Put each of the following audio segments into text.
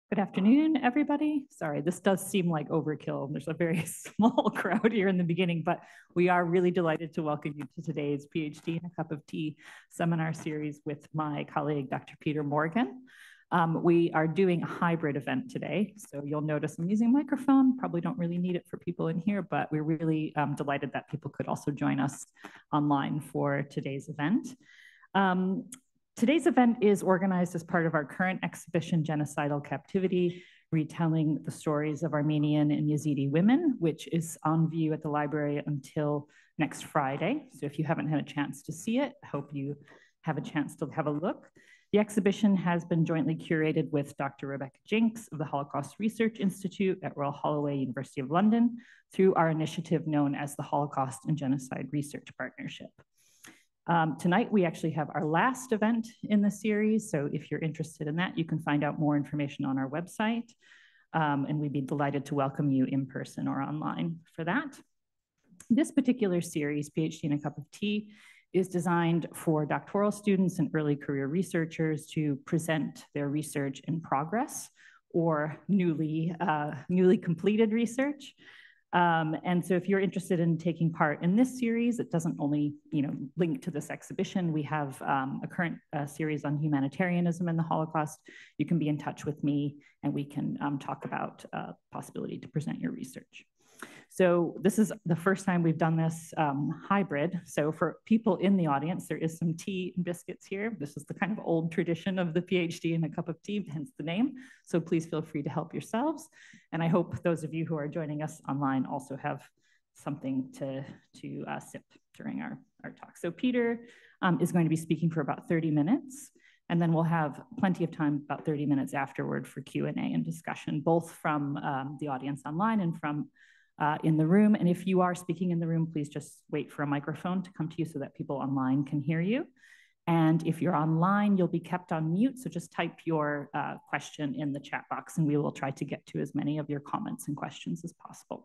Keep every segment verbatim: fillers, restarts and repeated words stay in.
Good afternoon, everybody. Sorry, this does seem like overkill. There's a very small crowd here in the beginning, but we are really delighted to welcome you to today's PhD in a Cup of Tea seminar series with my colleague, Doctor Peter Morgan. Um, we are doing a hybrid event today, so you'll notice I'm using a microphone. Probably don't really need it for people in here, but we're really um, delighted that people could also join us online for today's event. Um, Today's event is organized as part of our current exhibition, Genocidal Captivity, retelling the stories of Armenian and Yazidi women, which is on view at the library until next Friday. So if you haven't had a chance to see it, I hope you have a chance to have a look. The exhibition has been jointly curated with Doctor Rebecca Jinks of the Holocaust Research Institute at Royal Holloway, University of London, through our initiative known as the Holocaust and Genocide Research Partnership. Um, tonight, we actually have our last event in the series, so if you're interested in that, you can find out more information on our website, um, and we'd be delighted to welcome you in person or online for that. This particular series, PhD in a Cup of Tea, is designed for doctoral students and early career researchers to present their research in progress or newly, uh, newly completed research. Um, and so if you're interested in taking part in this series, it doesn't only you know, link to this exhibition. We have um, a current uh, series on humanitarianism and the Holocaust. You can be in touch with me and we can um, talk about uh, possibility to present your research. So this is the first time we've done this um, hybrid. So for people in the audience, there is some tea and biscuits here. This is the kind of old tradition of the PhD in a cup of tea, hence the name. So please feel free to help yourselves. And I hope those of you who are joining us online also have something to, to uh, sip during our, our talk. So Peter um, is going to be speaking for about thirty minutes. And then we'll have plenty of time, about thirty minutes afterward, for Q and A and discussion, both from um, the audience online and from Uh, in the room. And if you are speaking in the room, please just wait for a microphone to come to you so that people online can hear you. And if you're online, you'll be kept on mute. So just type your uh, question in the chat box and we will try to get to as many of your comments and questions as possible.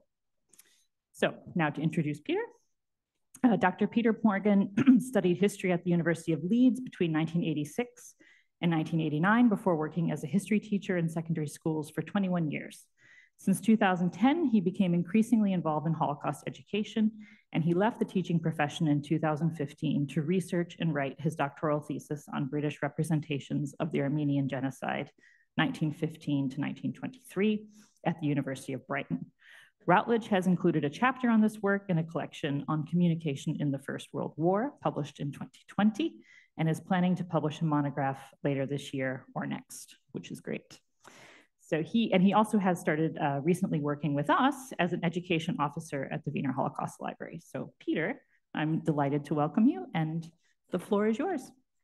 So now to introduce Peter. Uh, Doctor Peter Morgan studied history at the University of Leeds between nineteen eighty-six and nineteen eighty-nine before working as a history teacher in secondary schools for twenty-one years. Since two thousand ten, he became increasingly involved in Holocaust education, and he left the teaching profession in two thousand fifteen to research and write his doctoral thesis on British representations of the Armenian genocide, nineteen fifteen to nineteen twenty-three, at the University of Brighton. Routledge has included a chapter on this work in a collection on communication in the First World War, published in twenty twenty, and is planning to publish a monograph later this year or next, which is great. So he, and he also has started uh, recently working with us as an education officer at the Wiener Holocaust Library. So Peter, I'm delighted to welcome you and the floor is yours.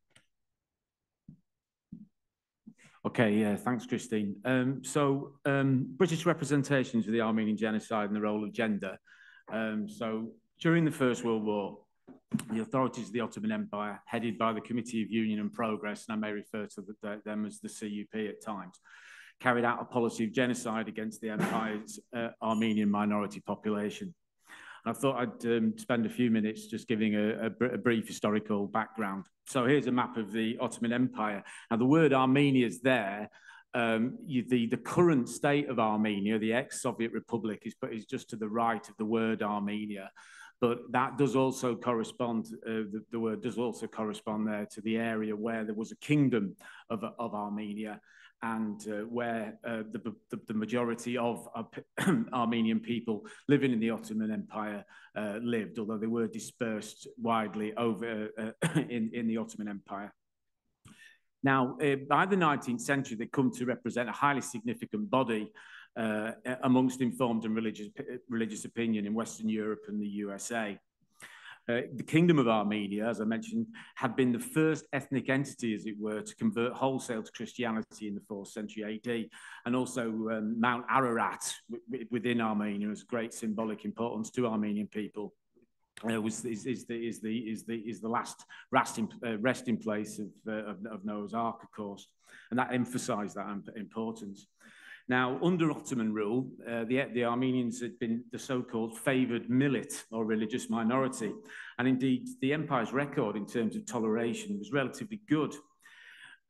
Okay, yeah, thanks, Christine. Um, so um, British representations of the Armenian genocide and the role of gender. Um, so during the First World War, the authorities of the Ottoman Empire, headed by the Committee of Union and Progress, and I may refer to the, them as the C U P at times, carried out a policy of genocide against the empire's uh, Armenian minority population. I thought I'd um, spend a few minutes just giving a, a, a brief historical background. So here's a map of the Ottoman Empire. Now the word Armenia is there. Um, you, the, the current state of Armenia, the ex-Soviet Republic, is, is just to the right of the word Armenia. But that does also correspond, uh, the, the word does also correspond there to the area where there was a kingdom of, of Armenia, and uh, where uh, the, the, the majority of uh, Armenian people living in the Ottoman Empire uh, lived, although they were dispersed widely over uh, in, in the Ottoman Empire. Now, uh, by the nineteenth century, they come to represent a highly significant body uh, amongst informed and religious, religious opinion in Western Europe and the U S A. Uh, the Kingdom of Armenia, as I mentioned, had been the first ethnic entity, as it were, to convert wholesale to Christianity in the fourth century A D. And also um, Mount Ararat within Armenia has great symbolic importance to Armenian people. Uh, was, is, is, the, is, the, is, the, is the last resting, uh, resting place of, uh, of, of Noah's Ark, of course. And that emphasized that importance. Now, under Ottoman rule, uh, the, the Armenians had been the so-called favoured millet or religious minority. And indeed, the empire's record in terms of toleration was relatively good.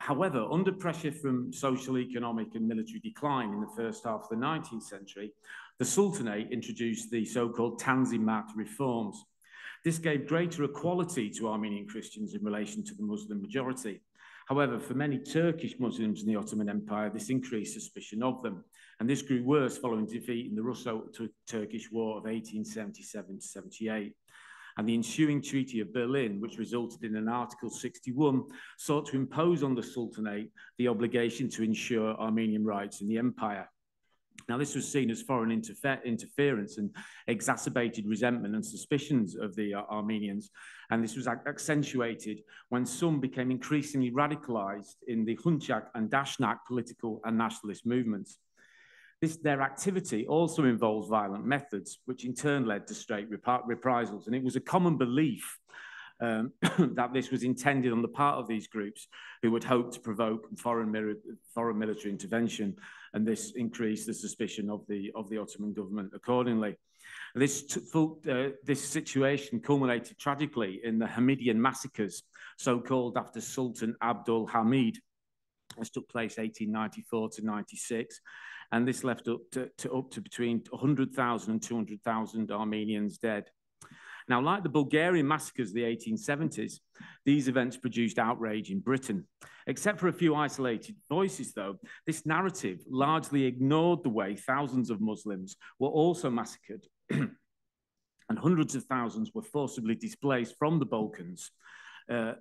However, under pressure from social, economic and military decline in the first half of the nineteenth century, the Sultanate introduced the so-called Tanzimat reforms. This gave greater equality to Armenian Christians in relation to the Muslim majority. However, for many Turkish Muslims in the Ottoman Empire, this increased suspicion of them. And this grew worse following defeat in the Russo-Turkish War of eighteen seventy-seven to seventy-eight. And the ensuing Treaty of Berlin, which resulted in an Article sixty-one, sought to impose on the Sultanate the obligation to ensure Armenian rights in the empire. Now, this was seen as foreign interfer interference and exacerbated resentment and suspicions of the uh, Armenians. And this was accentuated when some became increasingly radicalized in the Hunchak and Dashnak political and nationalist movements. This, their activity also involves violent methods, which in turn led to straight rep reprisals. And it was a common belief um, that this was intended on the part of these groups who would hope to provoke foreign, foreign military intervention, and this increased the suspicion of the, of the Ottoman government accordingly. This, uh, this situation culminated tragically in the Hamidian massacres, so-called after Sultan Abdul Hamid. This took place eighteen ninety-four to ninety-six, and this left up to, to up to between one hundred thousand and two hundred thousand Armenians dead. Now, like the Bulgarian massacres of the eighteen seventies, these events produced outrage in Britain. Except for a few isolated voices, though, this narrative largely ignored the way thousands of Muslims were also massacred and hundreds of thousands were forcibly displaced from the Balkans uh,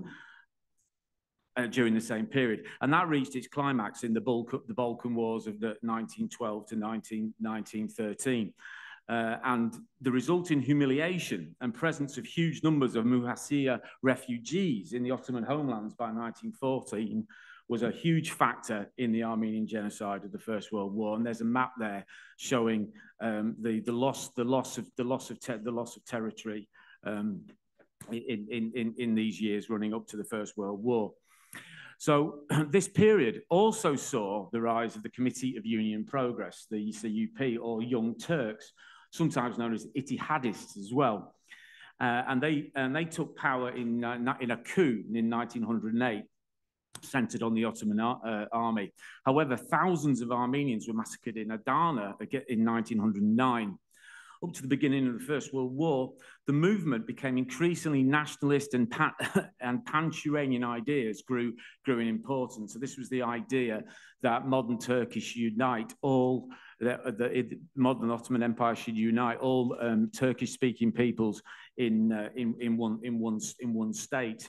uh, during the same period. And that reached its climax in the, Balkan, the Balkan Wars of the nineteen twelve to nineteen thirteen. Uh, and the resulting humiliation and presence of huge numbers of Muhasir refugees in the Ottoman homelands by nineteen fourteen was a huge factor in the Armenian genocide of the First World War. And there's a map there showing um, the the loss the loss of the loss of the loss of territory um, in, in in in these years running up to the First World War. So this period also saw the rise of the Committee of Union Progress, the C U P, or Young Turks, sometimes known as Ittihadists as well. Uh, and, they, and they took power in, uh, in a coup in nineteen oh eight, centered on the Ottoman uh, army. However, thousands of Armenians were massacred in Adana in nineteen oh nine. Up to the beginning of the First World War, the movement became increasingly nationalist, and, pan and pan-Turanian ideas grew, grew in importance. So this was the idea that modern Turkish unite all, the, the modern Ottoman Empire should unite all um, Turkish-speaking peoples in, uh, in, in, one, in, one, in one state.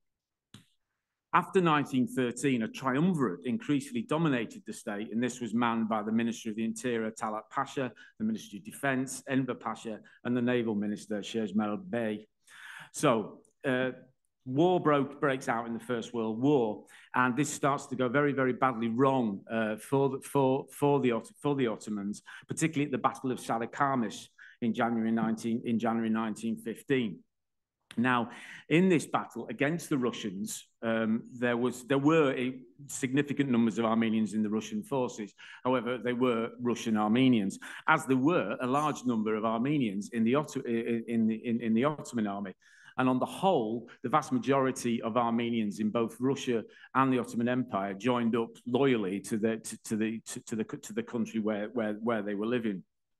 After nineteen thirteen, a triumvirate increasingly dominated the state, and this was manned by the Minister of the Interior, Talat Pasha, the Ministry of Defense, Enver Pasha, and the Naval Minister, Shejmel Bey. So, uh, war broke, breaks out in the First World War, and this starts to go very, very badly wrong uh, for, the, for, for, the, for the Ottomans, particularly at the Battle of Sarıkamış in January, in January nineteen fifteen. Now, in this battle against the Russians, um, there was there were a significant numbers of Armenians in the Russian forces. However, they were Russian Armenians, as there were a large number of Armenians in the Otto in the in, in the Ottoman army. And on the whole, the vast majority of Armenians in both Russia and the Ottoman Empire joined up loyally to the to, to the to, to the to the country where where where they were living.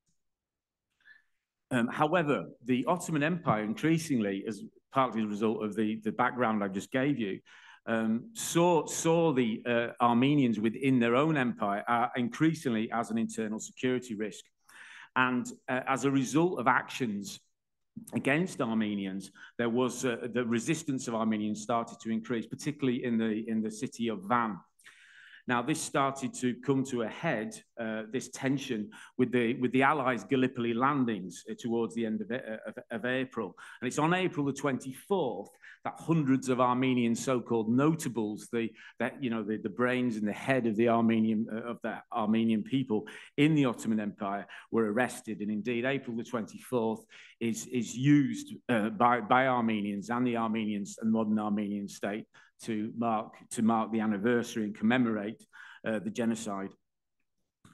Um, however, the Ottoman Empire increasingly, as partly as a result of the, the background I just gave you, um, saw, saw the uh, Armenians within their own empire uh, increasingly as an internal security risk. And uh, as a result of actions against Armenians, there was uh, the resistance of Armenians started to increase, particularly in the, in the city of Van. Now, this started to come to a head, uh, this tension with the, with the Allies' Gallipoli landings uh, towards the end of, uh, of, of April. And it's on April the twenty-fourth that hundreds of Armenian so-called notables, the, that, you know, the, the brains and the head of the Armenian, uh, of the Armenian people in the Ottoman Empire were arrested. And indeed, April the twenty-fourth is, is used uh, by, by Armenians and the Armenians and modern Armenian state to mark to mark the anniversary and commemorate uh, the genocide.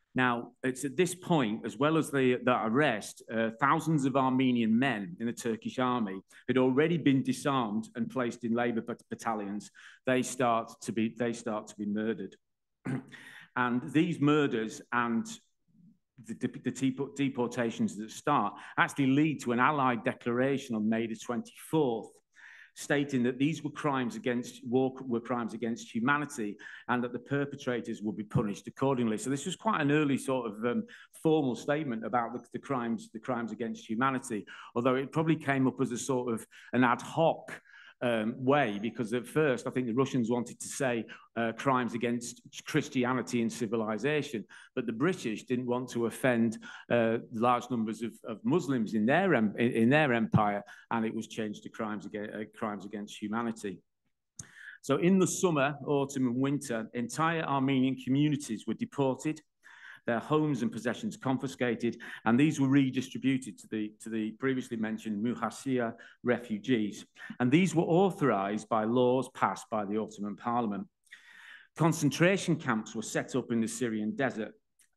Now, it's at this point, as well as the, the arrest, uh, thousands of Armenian men in the Turkish army had already been disarmed and placed in labor battalions. They start to be, they start to be murdered. And these murders and the, the deportations that start actually lead to an Allied declaration on May the twenty-fourth, stating that these were crimes against war, were crimes against humanity, and that the perpetrators would be punished accordingly. So this was quite an early sort of um, formal statement about the, the crimes, the crimes against humanity, although it probably came up as a sort of an ad hoc Um, way, because at first I think the Russians wanted to say uh, crimes against Christianity and civilization, but the British didn't want to offend uh, large numbers of, of Muslims in their in, in their empire, and it was changed to crimes against uh, crimes against humanity. So in the summer, autumn, and winter, entire Armenian communities were deported, their homes and possessions confiscated, and these were redistributed to the, to the previously mentioned Muhassia refugees. And these were authorized by laws passed by the Ottoman Parliament. Concentration camps were set up in the Syrian desert.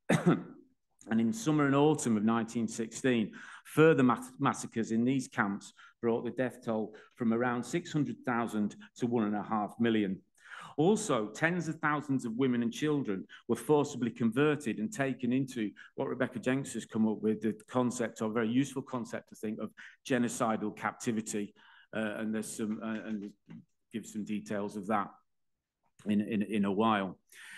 And in summer and autumn of nineteen sixteen, further mass massacres in these camps brought the death toll from around six hundred thousand to one and a half million. Also, tens of thousands of women and children were forcibly converted and taken into what Rebecca Jenks has come up with, the concept, or a very useful concept, I think, of genocidal captivity. Uh, and there's some, uh, and give some details of that in, in, in a while.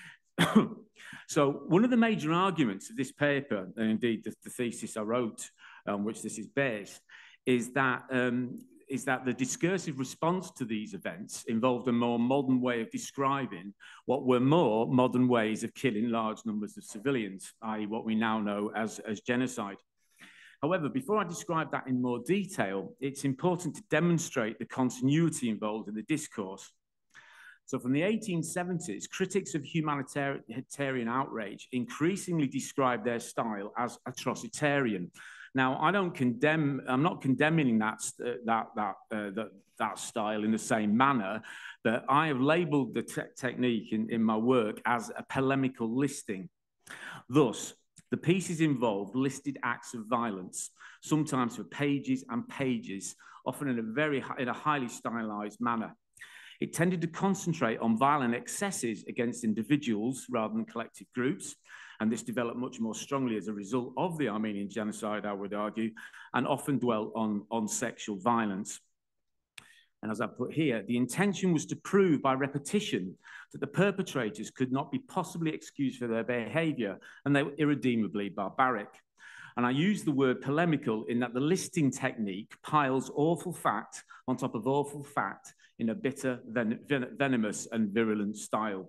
So one of the major arguments of this paper, and indeed the, the thesis I wrote on which this is based, is that um, is that the discursive response to these events involved a more modern way of describing what were more modern ways of killing large numbers of civilians, that is what we now know as, as genocide. However, before I describe that in more detail, it's important to demonstrate the continuity involved in the discourse. So from the eighteen seventies, critics of humanitarian outrage increasingly describe their style as atrocitarian. Now, I don't condemn, I'm not condemning that, uh, that, that, uh, that, that style in the same manner, but I have labeled the te technique in, in my work as a polemical listing. Thus, the pieces involved listed acts of violence, sometimes for pages and pages, often in a very, in a highly stylized manner. It tended to concentrate on violent excesses against individuals rather than collective groups, and this developed much more strongly as a result of the Armenian genocide, I would argue, and often dwelt on, on sexual violence. And as I put here, the intention was to prove by repetition that the perpetrators could not be possibly excused for their behavior, and they were irredeemably barbaric. And I use the word polemical in that the listing technique piles awful fact on top of awful fact in a bitter, ven ven venomous and virulent style.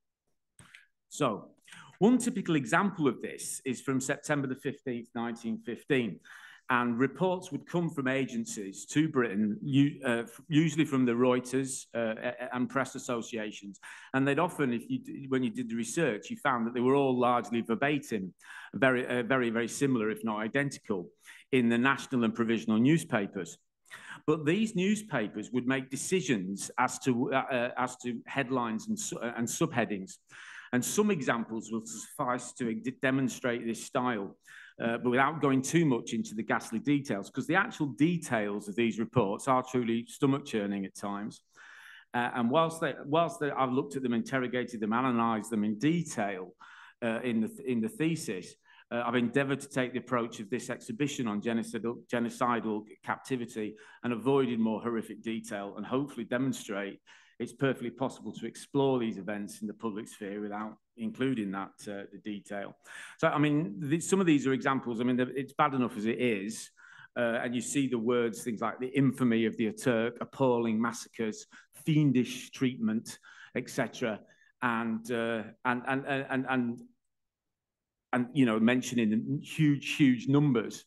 So, one typical example of this is from September the fifteenth, nineteen fifteen, and reports would come from agencies to Britain, uh, usually from the Reuters uh, and press associations, and they'd often, if you, when you did the research, you found that they were all largely verbatim, very, uh, very, very similar, if not identical, in the national and provisional newspapers. But these newspapers would make decisions as to, uh, as to headlines and, su and subheadings. And some examples will suffice to demonstrate this style, uh, but without going too much into the ghastly details, because the actual details of these reports are truly stomach-churning at times. Uh, and whilst, they, whilst they, I've looked at them, interrogated them, analysed them in detail uh, in, the, in the thesis, uh, I've endeavoured to take the approach of this exhibition on genocidal, genocidal captivity and avoided more horrific detail, and hopefully demonstrate it's perfectly possible to explore these events in the public sphere without including that uh, the detail. So, I mean, the, some of these are examples. I mean, it's bad enough as it is, uh, and you see the words, things like the infamy of the Atatürk, appalling massacres, fiendish treatment, et cetera, and, uh, and and and and and and you know, mentioning huge, huge numbers.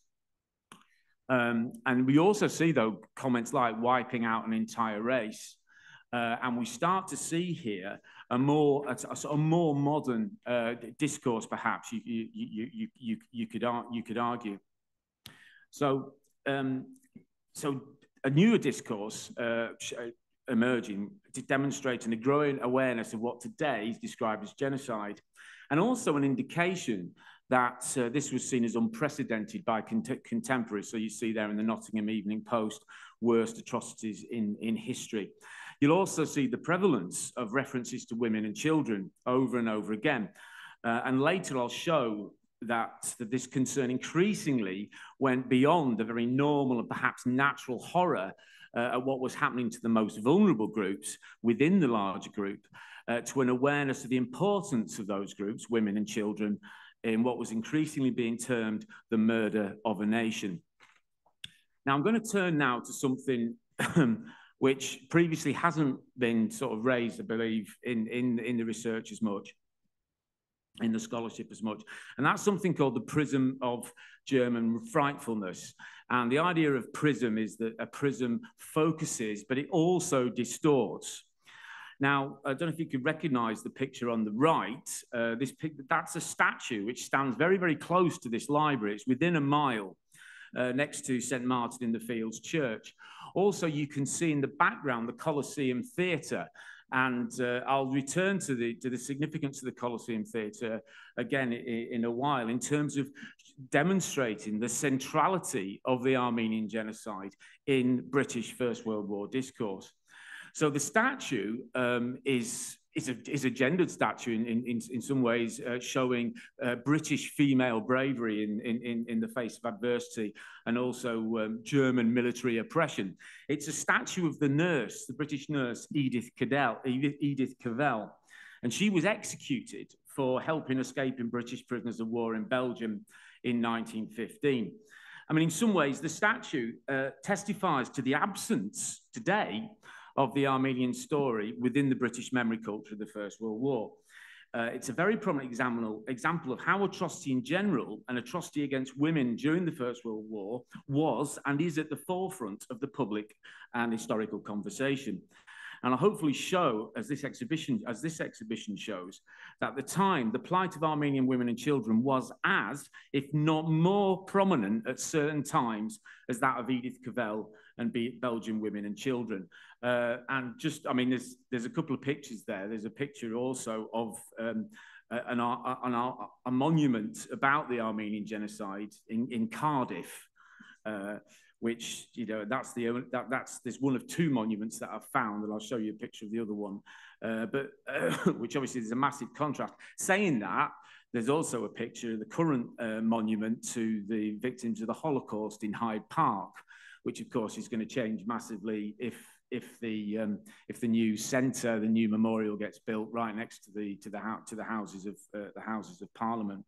Um, and we also see, though, comments like wiping out an entire race. Uh, and we start to see here a more, a, a, a more modern uh, discourse, perhaps you, you, you, you, you, you, could, you could argue. So, um, so a newer discourse uh, emerging, demonstrating a growing awareness of what today is described as genocide. and also an indication that uh, this was seen as unprecedented by cont contemporaries. So you see there in the Nottingham Evening Post, worst atrocities in, in history. You'll also see the prevalence of references to women and children over and over again. Uh, and later I'll show that, that this concern increasingly went beyond the very normal and perhaps natural horror uh, at what was happening to the most vulnerable groups within the larger group, uh, to an awareness of the importance of those groups, women and children, in what was increasingly being termed the murder of a nation. Now, I'm going to turn now to something which previously hasn't been sort of raised, I believe, in, in, in the research as much, in the scholarship as much. And that's something called the prism of German frightfulness. And the idea of prism is that a prism focuses, but it also distorts. Now, I don't know if you could recognize the picture on the right. Uh, this that's a statue which stands very, very close to this library. It's within a mile uh, next to Saint Martin in the Fields Church. Also, you can see in the background the Colosseum Theatre. And uh, I'll return to the, to the significance of the Colosseum Theatre again in, in a while, in terms of demonstrating the centrality of the Armenian genocide in British First World War discourse. So the statue um, is, is, a, is a gendered statue in, in, in some ways, uh, showing uh, British female bravery in, in, in the face of adversity, and also um, German military oppression. It's a statue of the nurse, the British nurse, Edith Cavell, Edith, Edith Cavell. And she was executed for helping escaping British prisoners of war in Belgium in nineteen fifteen. I mean, in some ways, the statue uh, testifies to the absence today of the Armenian story within the British memory culture of the First World War. Uh, it's a very prominent example, example of how atrocity in general and atrocity against women during the First World War was and is at the forefront of the public and historical conversation. And I'll hopefully show, as this exhibition, as this exhibition shows, that at the time, the plight of Armenian women and children was as, if not more prominent at certain times, as that of Edith Cavell and Belgian women and children. Uh, and just, I mean, there's, there's a couple of pictures there. There's a picture also of um, an, an, an, a monument about the Armenian genocide in, in Cardiff, uh, which, you know, that's the, that, that's, there's one of two monuments that I've found, and I'll show you a picture of the other one, uh, but uh, which obviously is a massive contrast. Saying that, there's also a picture of the current uh, monument to the victims of the Holocaust in Hyde Park, which of course is going to change massively if if the um, if the new centre, the new memorial gets built right next to the to the to the houses of uh, the Houses of Parliament.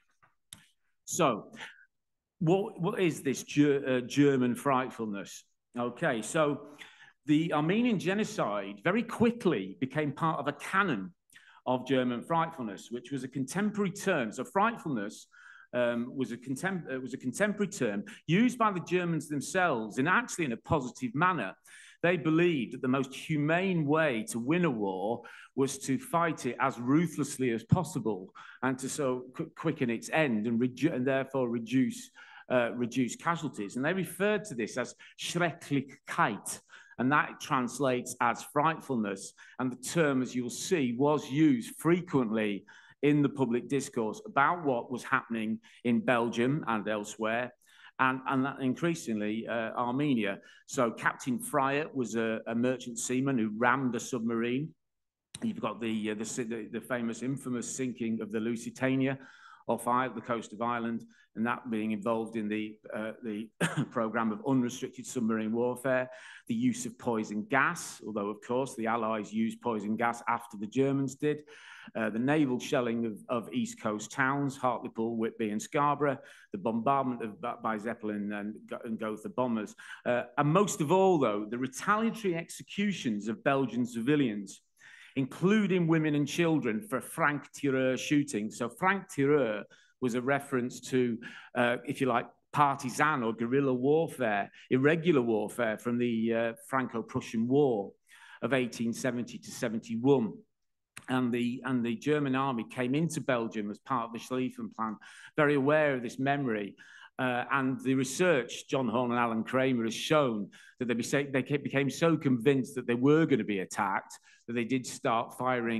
So, what what is this ger uh, German frightfulness? Okay, so the Armenian genocide very quickly became part of a canon of German frightfulness, which was a contemporary term. So frightfulness Um, was, a contem uh, was a contemporary term used by the Germans themselves, and actually in a positive manner. They believed that the most humane way to win a war was to fight it as ruthlessly as possible and to so qu quicken its end and, and therefore reduce, uh, reduce casualties. And they referred to this as Schrecklichkeit, and that translates as frightfulness. And the term, as you'll see, was used frequently in the public discourse about what was happening in Belgium and elsewhere, and, and that increasingly uh, Armenia. So Captain Fryatt was a, a merchant seaman who rammed a submarine. You've got the, uh, the, the famous, infamous sinking of the Lusitania off the coast of Ireland, and that being involved in the, uh, the program of unrestricted submarine warfare, the use of poison gas, although of course the Allies used poison gas after the Germans did, uh, the naval shelling of, of East Coast towns, Hartlepool, Whitby and Scarborough, the bombardment of, by Zeppelin and, and Gotha bombers, uh, and most of all though, the retaliatory executions of Belgian civilians, including women and children, for Franc-tireur shooting. So Franc-tireur was a reference to, uh, if you like, partisan or guerrilla warfare, irregular warfare from the uh, Franco-Prussian War of eighteen seventy to seventy-one. And the, and the German army came into Belgium as part of the Schlieffen Plan, very aware of this memory. Uh, and the research, John Horn and Alan Kramer, has shown that they, be, they became so convinced that they were going to be attacked that they did start firing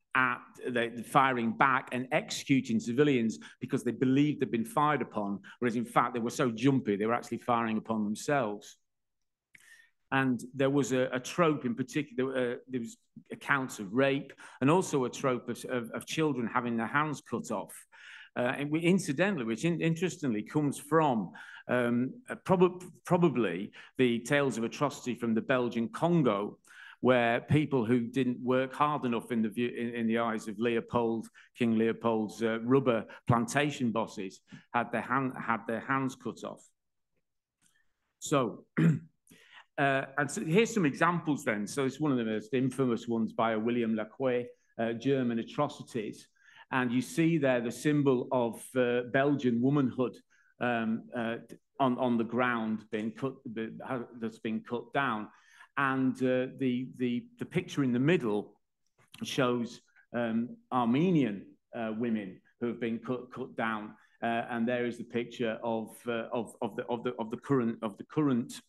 at the firing back and executing civilians because they believed they'd been fired upon, whereas in fact they were so jumpy they were actually firing upon themselves. And there was a, a trope in particular, uh, there was accounts of rape and also a trope of, of, of children having their hands cut off. Uh, and we, incidentally, which in, interestingly comes from um, prob probably the tales of atrocity from the Belgian Congo, where people who didn't work hard enough in the view, in, in the eyes of Leopold, King Leopold's uh, rubber plantation bosses, had their hand had their hands cut off. So. Uh, and so here's some examples then. So it's one of the most infamous ones by a William Lacroix, uh, German atrocities. And you see there the symbol of uh, Belgian womanhood um, uh, on, on the ground being cut, that's been cut down. And uh, the, the, the picture in the middle shows um, Armenian uh, women who have been cut, cut down. Uh, and there is the picture of, uh, of, of, the, of, the, of the current, of the current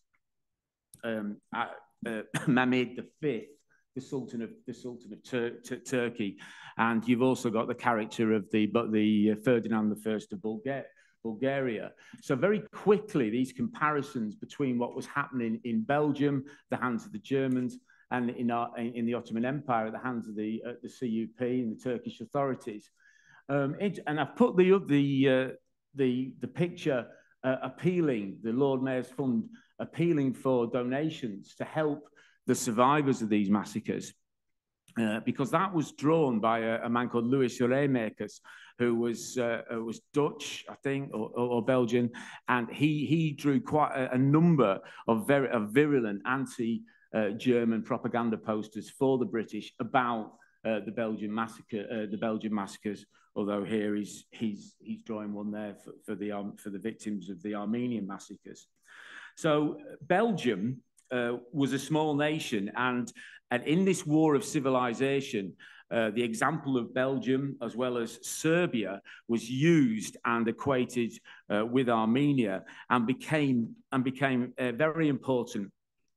Um, uh, uh, Mehmed the Fifth, the Sultan of the Sultan of Tur Tur Turkey, and you've also got the character of the but the uh, Ferdinand the First of Bulgaria. Bulgaria. So very quickly, these comparisons between what was happening in Belgium, the hands of the Germans, and in our, in the Ottoman Empire, at the hands of the uh, the C U P and the Turkish authorities. Um, it, and I've put the the uh, the the picture uh, appealing the Lord Mayor's Fund. Appealing for donations to help the survivors of these massacres, uh, because that was drawn by a, a man called Louis Reymakers, who was uh, was Dutch, I think, or, or Belgian, and he he drew quite a, a number of very of virulent anti-German uh, propaganda posters for the British about uh, the Belgian massacre, uh, the Belgian massacres. Although here he's he's he's drawing one there for, for the um, for the victims of the Armenian massacres. So Belgium uh, was a small nation, and, and in this war of civilization, uh, the example of Belgium as well as Serbia was used and equated uh, with Armenia, and became and became uh, very important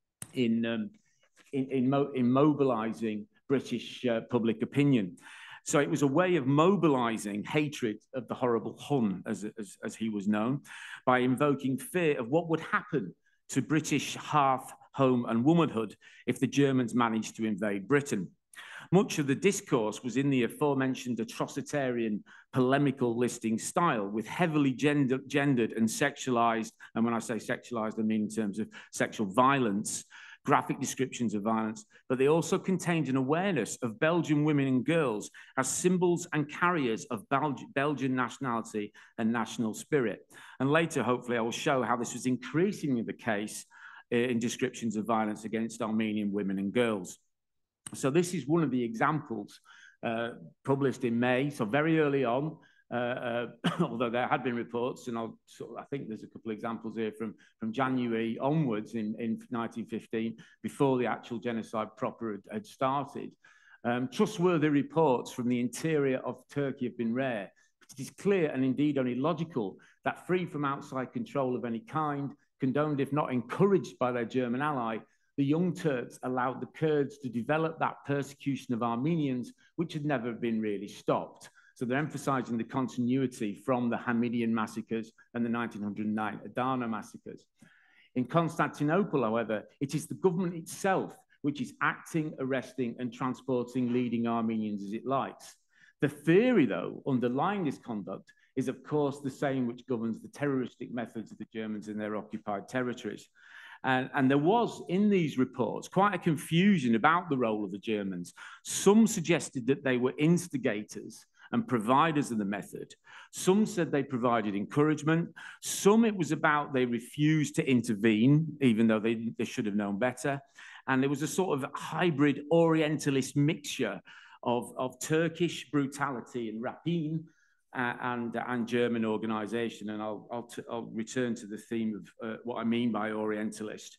in um, in, in, mo in mobilizing British uh, public opinion. So it was a way of mobilizing hatred of the horrible Hun, as, as, as he was known, by invoking fear of what would happen to British hearth, home, and womanhood if the Germans managed to invade Britain. Much of the discourse was in the aforementioned atrocitarian polemical listing style, with heavily gender, gendered and sexualized, and when I say sexualized, I mean in terms of sexual violence, graphic descriptions of violence, but they also contained an awareness of Belgian women and girls as symbols and carriers of Belg Belgian nationality and national spirit. And later, hopefully, I will show how this was increasingly the case in descriptions of violence against Armenian women and girls. So this is one of the examples uh, published in May, so very early on, Uh, uh, although there had been reports, and I'll sort of, I think there's a couple of examples here from, from January onwards in, in nineteen fifteen, before the actual genocide proper had, had started. Um, trustworthy reports from the interior of Turkey have been rare. It is clear, and indeed only logical, that free from outside control of any kind, condoned if not encouraged by their German ally, the Young Turks allowed the Kurds to develop that persecution of Armenians, which had never been really stopped. So they're emphasizing the continuity from the Hamidian massacres and the nineteen oh nine Adana massacres. In Constantinople, however, it is the government itself which is acting, arresting, and transporting leading Armenians as it likes. The theory, though, underlying this conduct is, of course, the same which governs the terroristic methods of the Germans in their occupied territories. And, and there was, in these reports, quite a confusion about the role of the Germans. Some suggested that they were instigators and providers of the method. Some said they provided encouragement. Some it was about they refused to intervene, even though they, they should have known better. And there was a sort of hybrid Orientalist mixture of, of Turkish brutality and rapine uh, and, and German organization. And I'll, I'll, t I'll return to the theme of uh, what I mean by Orientalist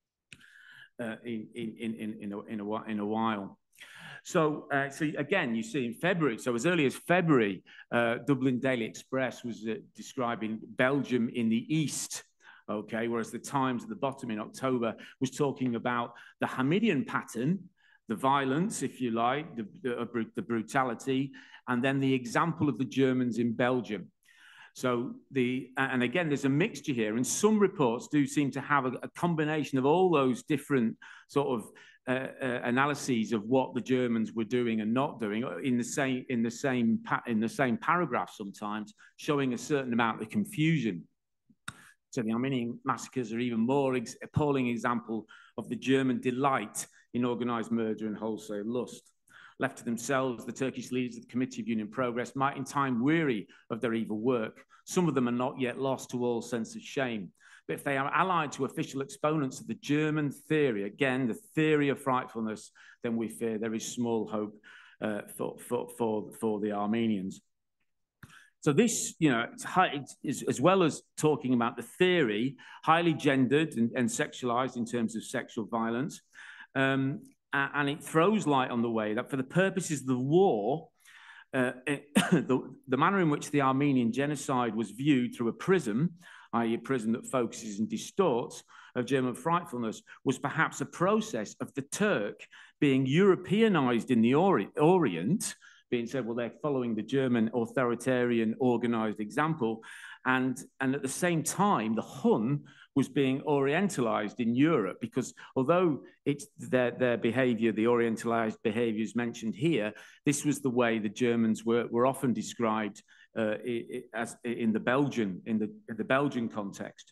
uh, in, in, in, in, a, in, a, in a while. So, uh, so again, you see in February, so as early as February, uh, Dublin Daily Express was uh, describing Belgium in the east, okay, whereas the Times at the bottom in October was talking about the Hamidian pattern the violence, if you like, the, the, the brutality, and then the example of the Germans in Belgium. So the, and again, there's a mixture here, and some reports do seem to have a, a combination of all those different sort of uh, uh, analyses of what the Germans were doing and not doing in the same in the same in the same paragraph, sometimes showing a certain amount of confusion. So the Armenian massacres are even more ex appalling example of the German delight in organized murder and wholesale lust. Left to themselves, the Turkish leaders of the Committee of Union Progress might in time weary of their evil work. Some of them are not yet lost to all sense of shame. But if they are allied to official exponents of the German theory, again, the theory of frightfulness, then we fear there is small hope uh, for, for, for, for the Armenians. So this, you know, it's high, it's, as well as talking about the theory, highly gendered and, and sexualized in terms of sexual violence, um, and it throws light on the way that for the purposes of the war, uh, it, the, the manner in which the Armenian genocide was viewed through a prism, that is a prism that focuses and distorts, of German frightfulness, was perhaps a process of the Turk being Europeanized in the Ori Orient, being said, well, they're following the German authoritarian organized example, and, and at the same time, the Hun was being orientalized in Europe, because although it's their, their behavior, the orientalized behaviors mentioned here, this was the way the Germans were, were often described uh, as in the Belgian, in the, in the Belgian context.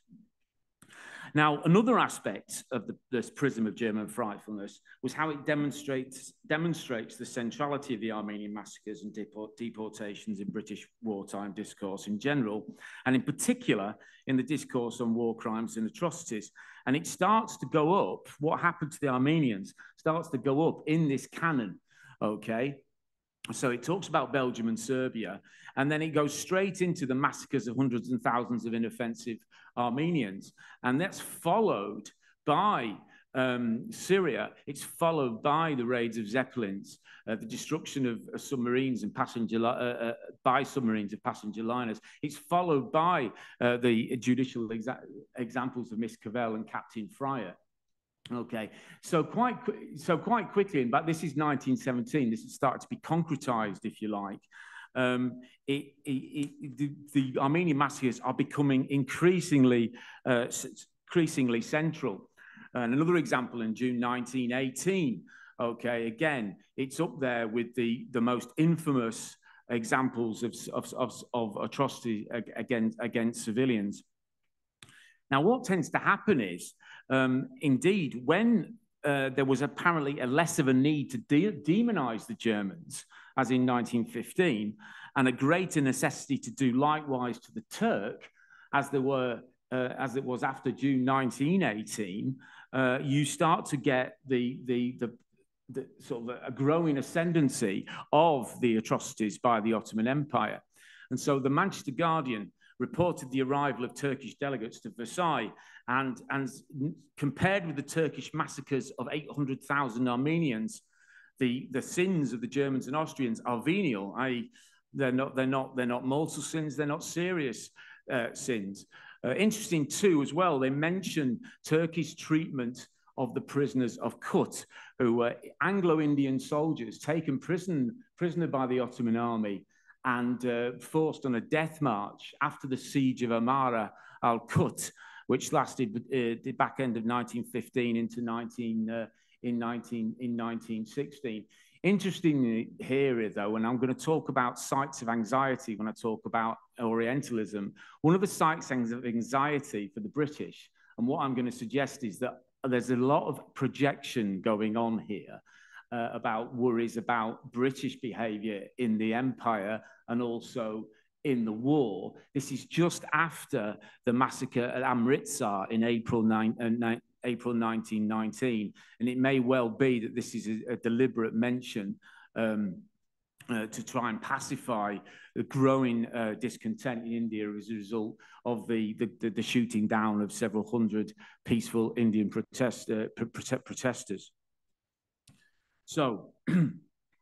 Now, another aspect of the, this prism of German frightfulness was how it demonstrates, demonstrates the centrality of the Armenian massacres and deport, deportations in British wartime discourse in general, and in particular in the discourse on war crimes and atrocities. And it starts to go up, what happened to the Armenians starts to go up in this canon, okay? So it talks about Belgium and Serbia, and then it goes straight into the massacres of hundreds and thousands of inoffensive Armenians. And that's followed by um, Syria. It's followed by the raids of Zeppelins, uh, the destruction of uh, submarines and passenger, uh, uh, by submarines of passenger liners. It's followed by uh, the judicial exa examples of Miss Cavell and Captain Fryer. Okay, so quite so quite quickly, in fact, this is nineteen seventeen. This has started to be concretized, if you like. Um, it, it, it, the, the Armenian massacres are becoming increasingly, uh, increasingly central. And another example in June nineteen eighteen. Okay, again, it's up there with the the most infamous examples of of of, of atrocity against against civilians. Now, what tends to happen is, um, indeed, when uh, there was apparently a less of a need to de demonize the Germans, as in nineteen fifteen, and a greater necessity to do likewise to the Turk, as there were, uh, as it was after June nineteen eighteen, uh, you start to get the the the the sort of a growing ascendancy of the atrocities by the Ottoman Empire, and so the Manchester Guardian reported the arrival of Turkish delegates to Versailles, and, and compared with the Turkish massacres of eight hundred thousand Armenians, the, the sins of the Germans and Austrians are venial, that is, they're not, they're not, they're not mortal sins, they're not serious uh, sins. Uh, interesting too, as well, they mention Turkish treatment of the prisoners of Kut, who were Anglo-Indian soldiers taken prison, prisoner by the Ottoman army and uh, forced on a death march after the siege of Amara al-Kut, which lasted uh, the back end of nineteen fifteen into nineteen, uh, in, nineteen, in nineteen sixteen. Interestingly here, though, and I'm going to talk about sites of anxiety when I talk about Orientalism, one of the sites of anxiety for the British, and what I'm going to suggest is that there's a lot of projection going on here uh, about worries about British behavior in the empire and also in the war. This is just after the massacre at Amritsar in April, nine, uh, April nineteen nineteen, and it may well be that this is a, a deliberate mention um, uh, to try and pacify the growing uh, discontent in India as a result of the, the, the, the shooting down of several hundred peaceful Indian protest, uh, protesters. So, and,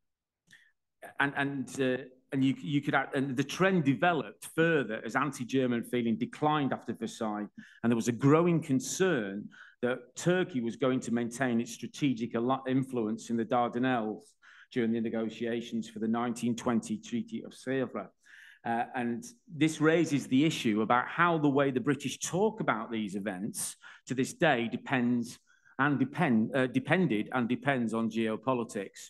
and uh, And you, you could, and the trend developed further as anti-German feeling declined after Versailles, and there was a growing concern that Turkey was going to maintain its strategic influence in the Dardanelles during the negotiations for the nineteen twenty Treaty of Sèvres. Uh, and this raises the issue about how the way the British talk about these events to this day depends and depend, uh, depended and depends on geopolitics.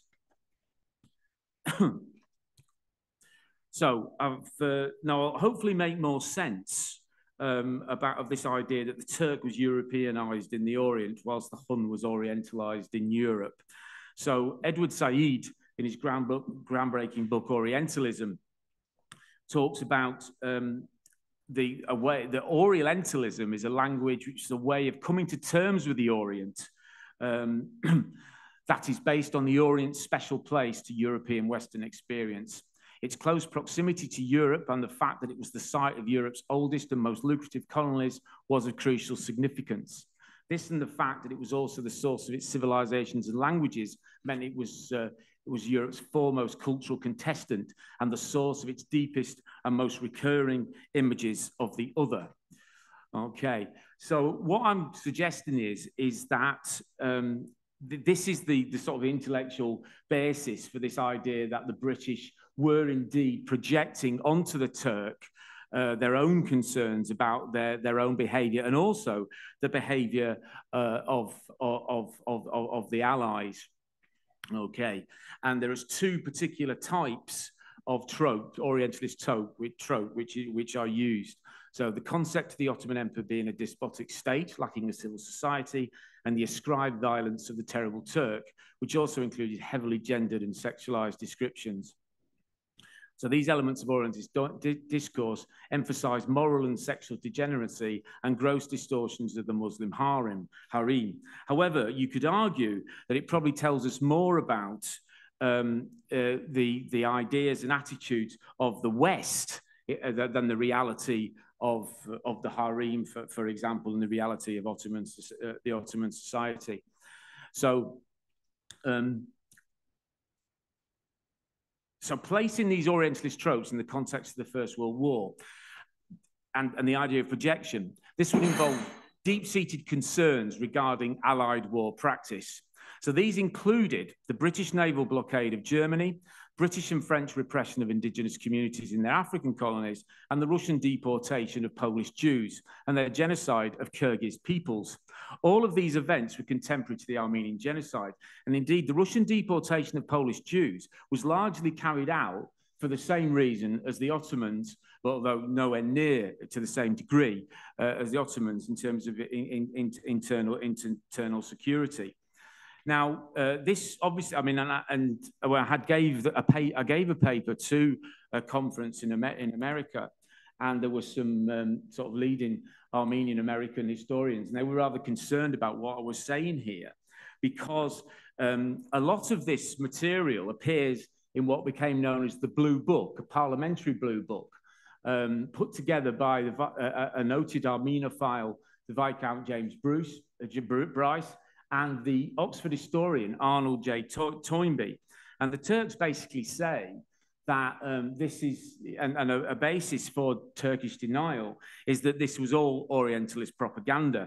So I've, uh, now I'll hopefully make more sense um, about of this idea that the Turk was Europeanized in the Orient whilst the Hun was Orientalized in Europe. So Edward Said, in his ground book, groundbreaking book Orientalism, talks about um, the a way that Orientalism is a language which is a way of coming to terms with the Orient um, that is based on the Orient's special place to European Western experience. Its close proximity to Europe and the fact that it was the site of Europe's oldest and most lucrative colonies was of crucial significance. This and the fact that it was also the source of its civilizations and languages meant it was, uh, it was Europe's foremost cultural contestant and the source of its deepest and most recurring images of the other. Okay, so what I'm suggesting is, is that um, th this is the, the sort of intellectual basis for this idea that the British were indeed projecting onto the Turk uh, their own concerns about their, their own behavior and also the behavior uh, of, of, of, of, of the Allies. Okay, and there is two particular types of trope, Orientalist trope, which, trope which, which are used. So the concept of the Ottoman Empire being a despotic state, lacking a civil society, and the ascribed violence of the terrible Turk, which also included heavily gendered and sexualized descriptions. So these elements of Orientalist discourse emphasize moral and sexual degeneracy and gross distortions of the Muslim harem. harem. However, you could argue that it probably tells us more about um, uh, the, the ideas and attitudes of the West uh, than the reality of, of the harem, for, for example, and the reality of Ottoman, uh, the Ottoman society. So, um, So placing these Orientalist tropes in the context of the First World War and, and the idea of projection, this would involve deep-seated concerns regarding Allied war practice. So these included the British naval blockade of Germany, British and French repression of indigenous communities in their African colonies, and the Russian deportation of Polish Jews and their genocide of Kyrgyz peoples. All of these events were contemporary to the Armenian genocide. And indeed, the Russian deportation of Polish Jews was largely carried out for the same reason as the Ottomans, although nowhere near to the same degree uh, as the Ottomans in terms of in, in, in, internal, internal security. Now, uh, this obviously, I mean, and, I, and well, I had gave a pay, I gave a paper to a conference in, Amer in America, and there were some um, sort of leading Armenian American historians, and they were rather concerned about what I was saying here, because um, a lot of this material appears in what became known as the Blue Book, a parliamentary Blue Book, um, put together by the, a, a noted Armenophile, the Viscount James Bruce, uh, Bryce, and the Oxford historian Arnold J. Toynbee. And the Turks basically say that um, this is, and, and a, a basis for Turkish denial is that this was all Orientalist propaganda.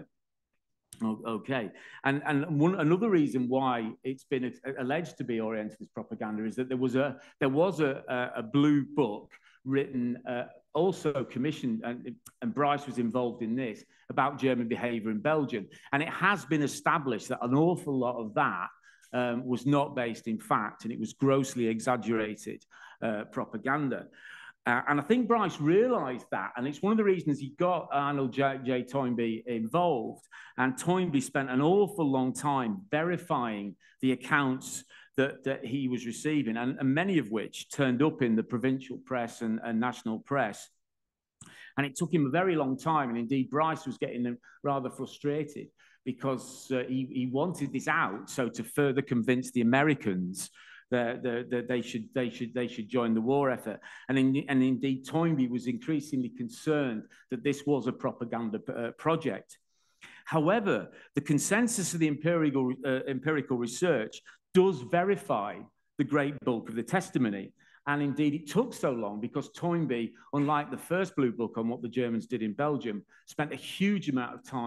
Okay, and, and one, another reason why it's been alleged to be Orientalist propaganda is that there was a, there was a, a, a blue book written, uh, also commissioned, and, and Bryce was involved in this, about German behavior in Belgium. And it has been established that an awful lot of that um, was not based in fact, and it was grossly exaggerated uh, propaganda. Uh, and I think Bryce realized that, and it's one of the reasons he got Arnold J. J. Toynbee involved. And Toynbee spent an awful long time verifying the accounts that, that he was receiving, and, and many of which turned up in the provincial press and, and national press. And it took him a very long time, and indeed Bryce was getting rather frustrated because uh, he, he wanted this out, so to further convince the Americans that, that, that they, should, they, should, they should join the war effort. And, in, and indeed Toynbee was increasingly concerned that this was a propaganda uh, project. However, the consensus of the empirical, uh, empirical research does verify the great bulk of the testimony. And indeed, it took so long because Toynbee, unlike the first Blue Book on what the Germans did in Belgium, spent a huge amount of time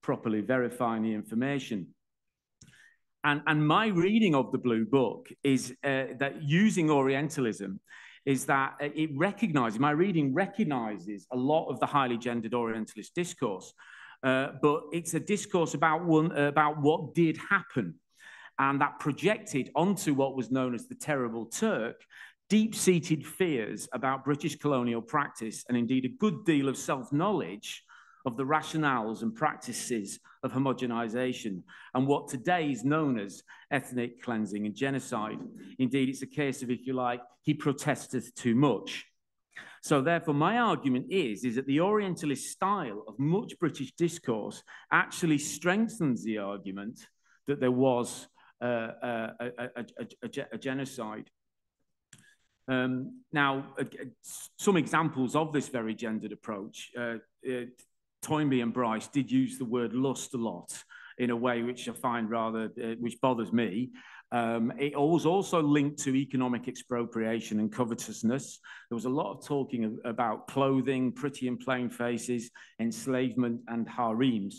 properly verifying the information. And, and my reading of the Blue Book is uh, that using Orientalism is that it recognizes, my reading recognizes a lot of the highly gendered Orientalist discourse, uh, but it's a discourse about, one, uh, about what did happen, and that projected onto what was known as the Terrible Turk, deep-seated fears about British colonial practice, and indeed a good deal of self-knowledge of the rationales and practices of homogenization and what today is known as ethnic cleansing and genocide. Indeed, it's a case of, if you like, he protesteth too much. So therefore, my argument is, is that the Orientalist style of much British discourse actually strengthens the argument that there was uh, a, a, a, a, a genocide. Um, now, uh, some examples of this very gendered approach, uh, uh, Toynbee and Bryce did use the word lust a lot in a way which I find rather, uh, which bothers me. Um, it was also linked to economic expropriation and covetousness. There was a lot of talking of, about clothing, pretty and plain faces, enslavement, and harems.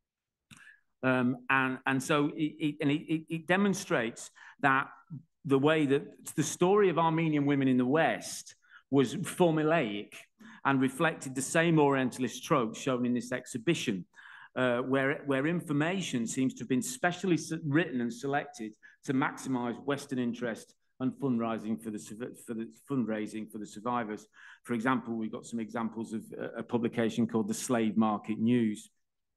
Um, and, and so it, it, and it, it demonstrates that the way that the story of Armenian women in the West was formulaic and reflected the same Orientalist tropes shown in this exhibition, uh, where, where information seems to have been specially written and selected to maximize Western interest and fundraising for the, for the fundraising for the survivors. For example, we've got some examples of a publication called the Slave Market News.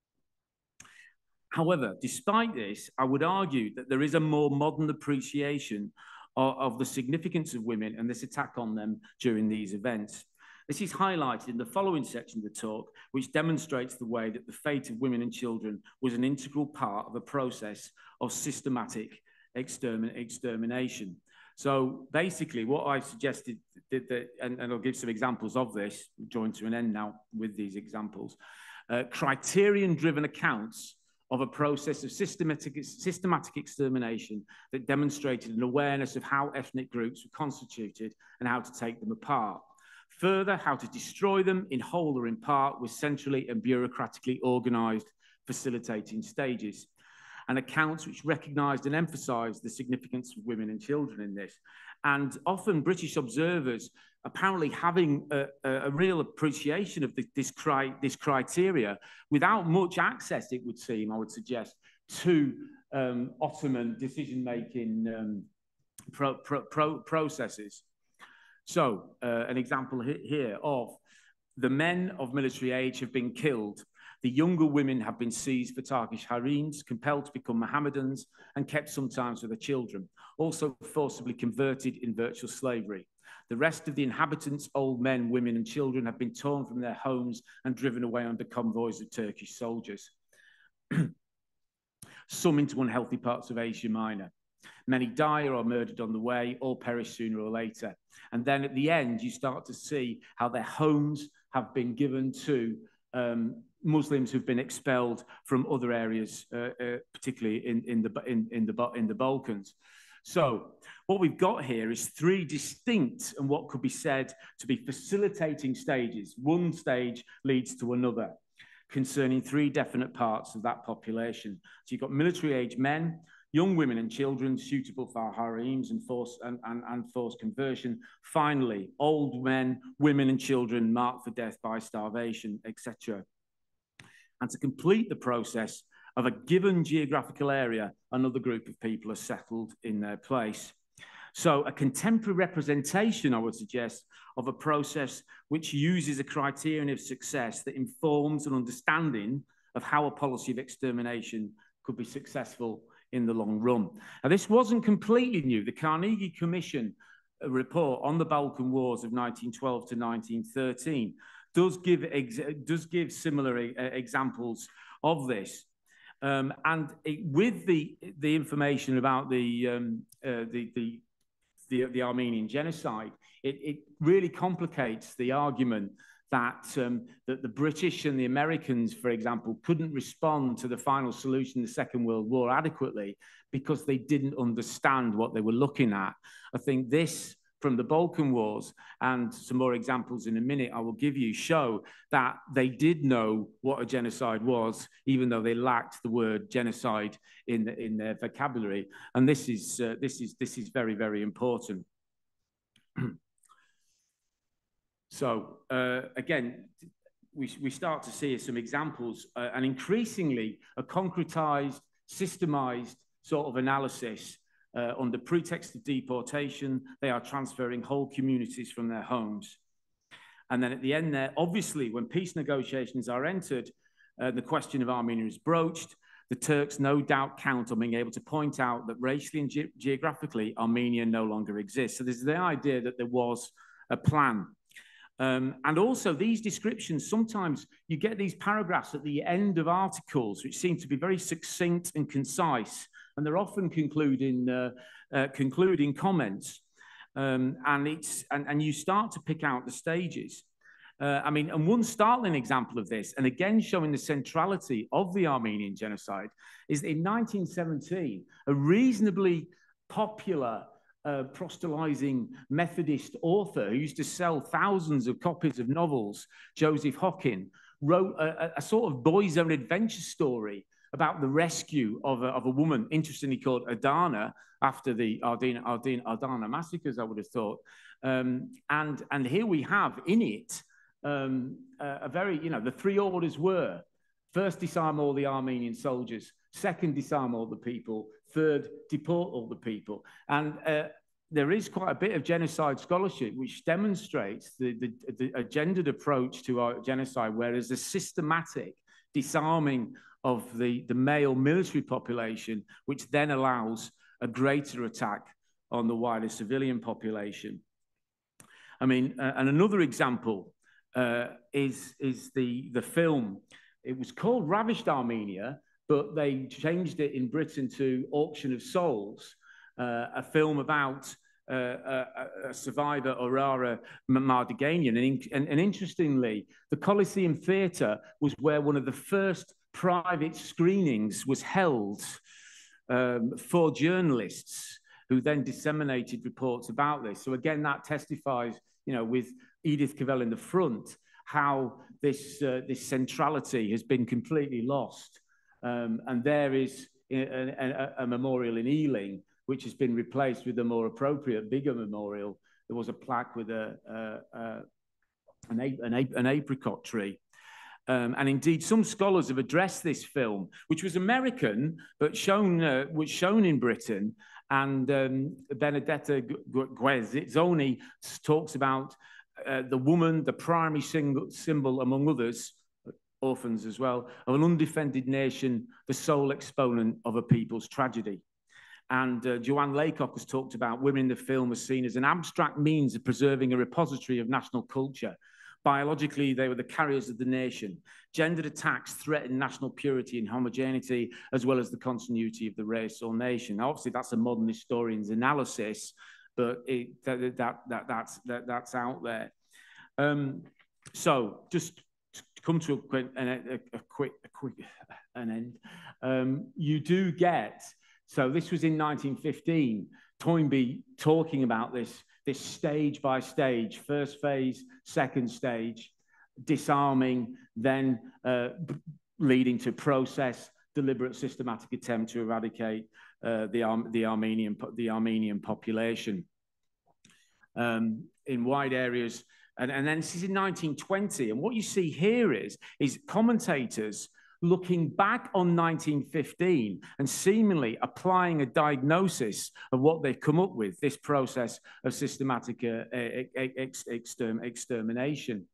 However, despite this, I would argue that there is a more modern appreciation of, of the significance of women and this attack on them during these events. This is highlighted in the following section of the talk, which demonstrates the way that the fate of women and children was an integral part of a process of systematic extermin extermination. So basically what I suggested, that, that, and, and I'll give some examples of this, joined to an end now with these examples, uh, criterion-driven accounts of a process of systematic, systematic extermination that demonstrated an awareness of how ethnic groups were constituted and how to take them apart. Further, how to destroy them in whole or in part with centrally and bureaucratically organized facilitating stages. And accounts which recognized and emphasized the significance of women and children in this. And often British observers apparently having a, a, a real appreciation of the, this, cri this criteria without much access, it would seem, I would suggest, to um, Ottoman decision-making um, pro pro pro processes. So uh, an example here of the men of military age have been killed. The younger women have been seized for Turkish harems, compelled to become Mohammedans, and kept sometimes with their children, also forcibly converted in virtual slavery. The rest of the inhabitants, old men, women, and children, have been torn from their homes and driven away under convoys of Turkish soldiers. Some into unhealthy parts of Asia Minor. Many die or are murdered on the way, or perish sooner or later. And then at the end, you start to see how their homes have been given to um, Muslims who've been expelled from other areas, uh, uh, particularly in, in, the, in, in, the, in the Balkans. So what we've got here is three distinct and what could be said to be facilitating stages. One stage leads to another, concerning three definite parts of that population. So you've got military-age men, young women and children suitable for harems and forced and, and, and forced conversion. Finally, old men, women and children marked for death by starvation, et cetera. And to complete the process of a given geographical area, another group of people are settled in their place. So a contemporary representation, I would suggest, of a process which uses a criterion of success that informs an understanding of how a policy of extermination could be successful in the long run. Now, this wasn't completely new. The Carnegie Commission report on the Balkan Wars of nineteen twelve to nineteen thirteen does give, ex does give similar uh, examples of this. Um, and it, with the, the information about the, um, uh, the, the, the, the Armenian genocide, it, it really complicates the argument that, um, that the British and the Americans, for example, couldn't respond to the final solution of the Second World War adequately because they didn't understand what they were looking at. I think this from the Balkan Wars, and some more examples in a minute I will give you, show that they did know what a genocide was, even though they lacked the word genocide in, the, in their vocabulary. And this is, uh, this is, this is very, very important. So uh, again, we, we start to see some examples uh, and increasingly a concretized, systemized sort of analysis. Uh, under pretext of deportation, they are transferring whole communities from their homes. And then at the end there, obviously, when peace negotiations are entered, uh, the question of Armenia is broached. The Turks no doubt count on being able to point out that racially and ge geographically, Armenia no longer exists. So there's the idea that there was a plan. Um, and also these descriptions, sometimes you get these paragraphs at the end of articles, which seem to be very succinct and concise. And they're often concluding, uh, uh, concluding comments. Um, and, it's, and, and you start to pick out the stages. Uh, I mean, and one startling example of this, and again showing the centrality of the Armenian genocide, is in nineteen seventeen, a reasonably popular uh, proselytizing Methodist author who used to sell thousands of copies of novels, Joseph Hockin, wrote a, a sort of boy's own adventure story about the rescue of a, of a woman, interestingly called Adana, after the Ardina, Ardina, Adana massacres, I would have thought. Um, and, and here we have in it um, a, a very, you know, the three orders were, first, disarm all the Armenian soldiers, second, disarm all the people, third, deport all the people. And uh, there is quite a bit of genocide scholarship which demonstrates the, the, the a gendered approach to our genocide, whereas the systematic disarming of the, the male military population, which then allows a greater attack on the wider civilian population. I mean, uh, and another example uh, is, is the, the film. It was called Ravished Armenia, but they changed it in Britain to Auction of Souls, uh, a film about uh, a, a survivor, Aurora Mardiganian. And, and, and interestingly, the Coliseum Theatre was where one of the first private screenings was held um, for journalists who then disseminated reports about this. So again, that testifies, you know, with Edith Cavell in the front, how this, uh, this centrality has been completely lost. Um, and there is a, a, a memorial in Ealing, which has been replaced with a more appropriate, bigger memorial. There was a plaque with a, a, a, an, an, an apricot tree. Um, and indeed, some scholars have addressed this film, which was American, but shown, uh, was shown in Britain. And um, Benedetta Guerzoni talks about uh, the woman, the primary single, symbol, among others, orphans as well, of an undefended nation, the sole exponent of a people's tragedy. And uh, Joanne Laycock has talked about women in the film as seen as an abstract means of preserving a repository of national culture. Biologically, they were the carriers of the nation. Gendered attacks threatened national purity and homogeneity, as well as the continuity of the race or nation. Now, obviously, that's a modern historian's analysis, but it, that, that, that, that's, that, that's out there. Um, so, just to come to a quick, a, a, a quick, a quick an end, um, you do get, so this was in nineteen fifteen, Toynbee talking about this, this stage by stage, first phase, second stage, disarming, then uh, leading to process, deliberate, systematic attempt to eradicate uh, the, Ar the, Armenian, the Armenian population um, in wide areas. And, and then this is in nineteen twenty. And what you see here is, is commentators looking back on nineteen fifteen and seemingly applying a diagnosis of what they've come up with, this process of systematic uh, ex exterm extermination.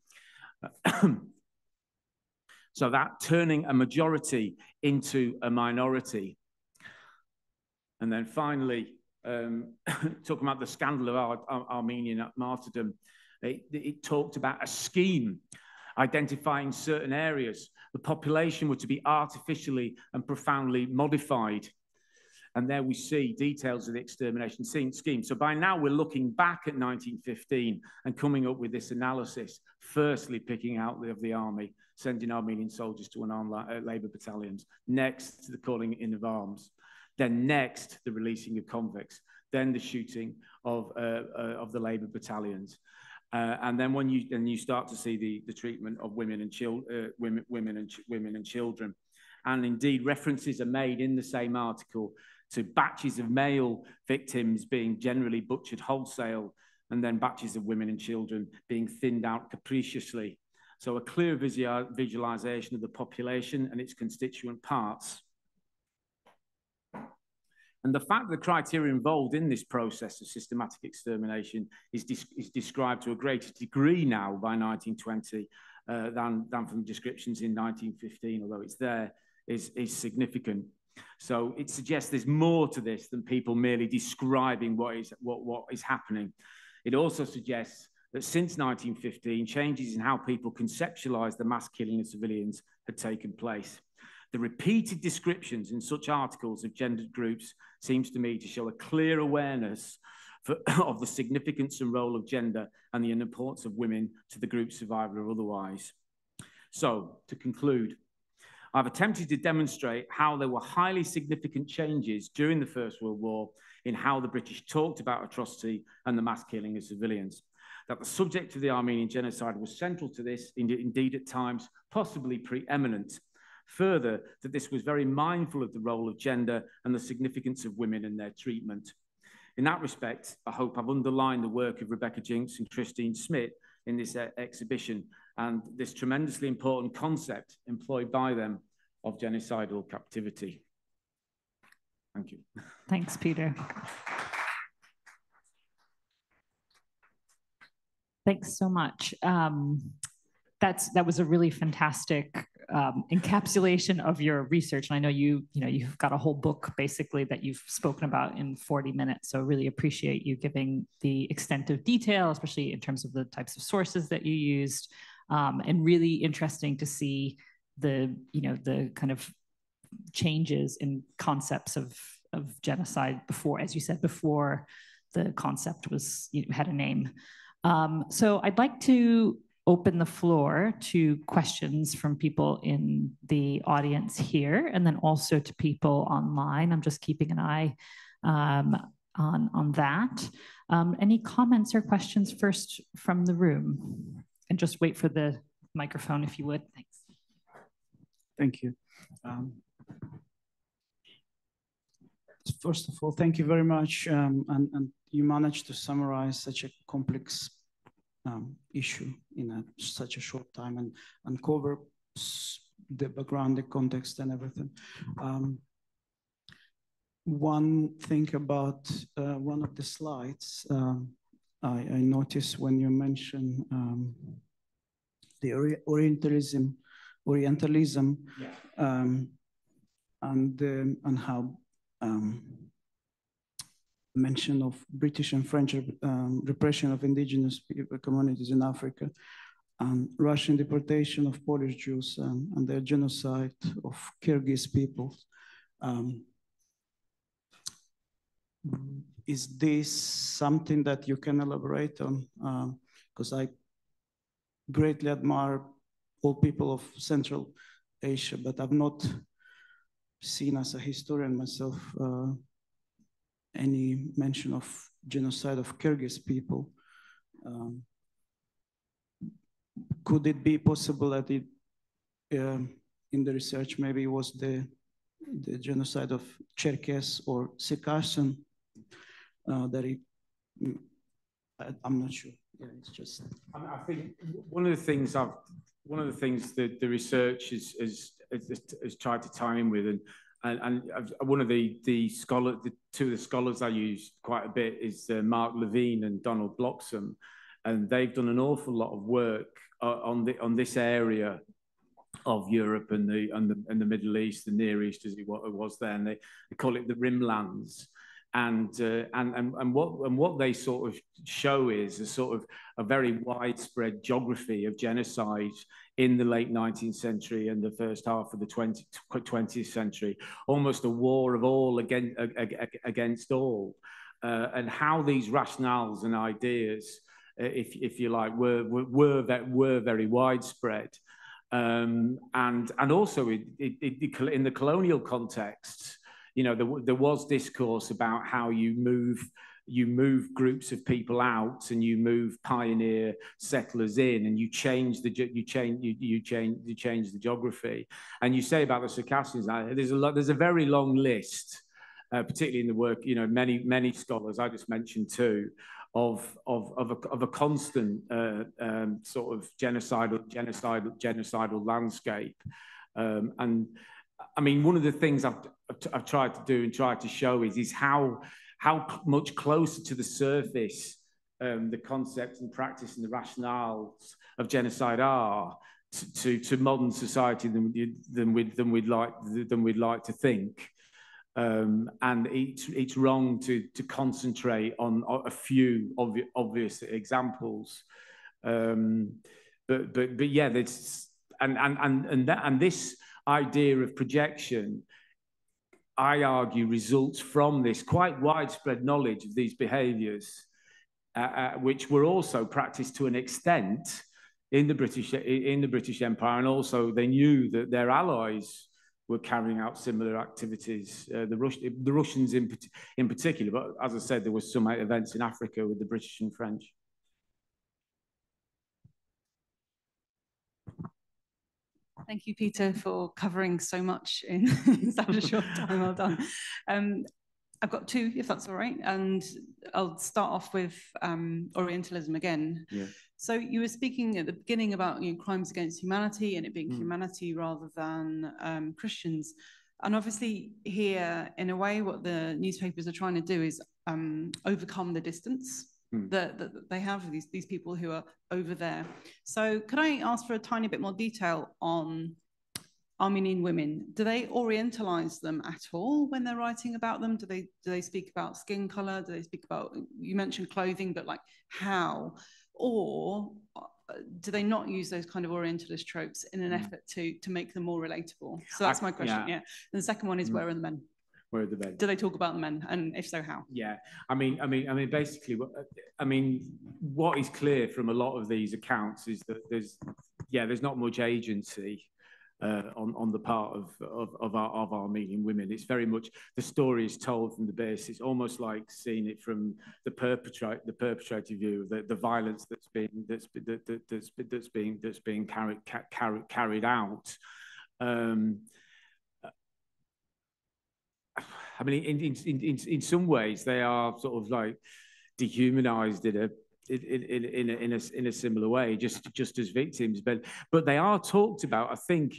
So that turning a majority into a minority. And then finally, um, talking about the scandal of Ar Ar Armenian martyrdom, it, it talked about a scheme identifying certain areas. The population were to be artificially and profoundly modified. And there we see details of the extermination scheme. So by now we're looking back at nineteen fifteen and coming up with this analysis, firstly picking out the, of the army, sending Armenian soldiers to unarmed uh, labour battalions, next to the calling in of arms. Then next, the releasing of convicts, then the shooting of, uh, uh, of the Labour battalions. Uh, and then when you then you start to see the, the treatment of women and children, uh, women, women and women and children, and indeed references are made in the same article to batches of male victims being generally butchered wholesale, and then batches of women and children being thinned out capriciously. So a clear visual, visualization of the population and its constituent parts. And the fact that the criteria involved in this process of systematic extermination is, de is described to a greater degree now by nineteen twenty uh, than, than from descriptions in nineteen fifteen, although it's there, is, is significant. So it suggests there's more to this than people merely describing what is, what, what is happening. It also suggests that since nineteen fifteen, changes in how people conceptualize the mass killing of civilians had taken place. The repeated descriptions in such articles of gendered groups seems to me to show a clear awareness for, of the significance and role of gender and the importance of women to the group's survival or otherwise. So, to conclude, I've attempted to demonstrate how there were highly significant changes during the First World War in how the British talked about atrocity and the mass killing of civilians. That the subject of the Armenian genocide was central to this, indeed at times possibly preeminent. Further, that this was very mindful of the role of gender and the significance of women and their treatment. In that respect, I hope I've underlined the work of Rebecca Jinks and Christine Smith in this uh, exhibition and this tremendously important concept employed by them of genocidal captivity. Thank you. Thanks, Peter. Thanks so much. Um, that's that was a really fantastic um, encapsulation of your research, and I know you you know you've got a whole book basically that you've spoken about in forty minutes. So really appreciate you giving the extent of detail, especially in terms of the types of sources that you used, um, and really interesting to see the you know the kind of changes in concepts of of genocide before, as you said, before the concept was you know, had a name. Um, so I'd like to open the floor to questions from people in the audience here, and then also to people online. I'm just keeping an eye um, on, on that. Um, any comments or questions first from the room? And just wait for the microphone if you would. Thanks. Thank you. Um, first of all, thank you very much. Um, and, and you managed to summarize such a complex um, issue in a, such a short time and uncover the background, the context, and everything. Um, one thing about uh, one of the slides, um, I, I noticed when you mentioned um, the Ori Orientalism, Orientalism, yeah. um, and um, and how um, mention of British and French um, repression of indigenous people, communities in Africa, and Russian deportation of Polish Jews, um, and their genocide of Kyrgyz peoples. Um, is this something that you can elaborate on? Because um, I greatly admire all people of Central Asia, but I've not seen as a historian myself uh, any mention of genocide of Kyrgyz people. Um, could it be possible that it, uh, in the research, maybe it was the, the genocide of Cherkess or Circassian uh, that it, I, I'm not sure. Yeah, it's just. I, mean, I think one of the things I've, one of the things that the research is, is, is, is tried to tie in with, and And, and one of the the scholars, the two of the scholars I use quite a bit is uh, Mark Levine and Donald Bloxham, and they've done an awful lot of work uh, on the on this area of Europe and the and the and the Middle East, the Near East as it was then. They they call it the Rimlands, and uh, and and and what and what they sort of show is a sort of a very widespread geography of genocide in the late nineteenth century and the first half of the twentieth century, almost a war of all against, against all, uh, and how these rationales and ideas, if, if you like, were, were, were very widespread. Um, and, and also it, it, it, in the colonial context, you know, there, there was discourse about how you move you move groups of people out and you move pioneer settlers in, and you change the you change you, you change you change the geography. And you say about the Circassians, there's a lot, there's a very long list, uh, particularly in the work, you know, many many scholars, I just mentioned two, of of of a, of a constant uh, um, sort of genocidal genocidal genocidal landscape. Um, and I mean, one of the things I've I've tried to do and tried to show is is how how much closer to the surface um, the concept and practice and the rationales of genocide are to, to, to modern society than, than, we'd, than, we'd like, than we'd like to think. Um, and it's, it's wrong to, to concentrate on a few obvi obvious examples. Um, but, but, but yeah, that's, and, and, and, and, that, and this idea of projection, I argue, results from this quite widespread knowledge of these behaviours, uh, uh, which were also practiced to an extent in the British in the British Empire, and also they knew that their allies were carrying out similar activities. Uh, the, Rus the Russians in in particular, but as I said, there were some events in Africa with the British and French. Thank you, Peter, for covering so much in such a short time. Well done. Um, I've got two, if that's all right, and I'll start off with um, Orientalism again. Yeah. So you were speaking at the beginning about, you know, crimes against humanity and it being mm. humanity rather than um, Christians. And obviously here, in a way, what the newspapers are trying to do is um, overcome the distance That, that they have these, these people who are over there. So could I ask for a tiny bit more detail on Armenian women? Do they orientalize them at all when they're writing about them? Do they, do they speak about skin color? Do they speak about, you mentioned clothing, but like how? Or do they not use those kind of Orientalist tropes in an mm. effort to, to make them more relatable? So that's my question, yeah. yeah. And the second one is, mm. where are the men? Where are the men? Do they talk about the men, and if so, how? Yeah, I mean, I mean, I mean, basically, I mean, what is clear from a lot of these accounts is that there's, yeah, there's not much agency uh, on on the part of of of, our, of Armenian women. It's very much the story is told from the base. It's almost like seeing it from the perpetrate the perpetrator view, the the violence that's being that's that, that, that's that's being that's being carried carried carried out. Um, I mean, in, in, in, in some ways, they are sort of like dehumanized in a, in, in, in, a, in, a, in a similar way, just, just as victims. But, but they are talked about, I think,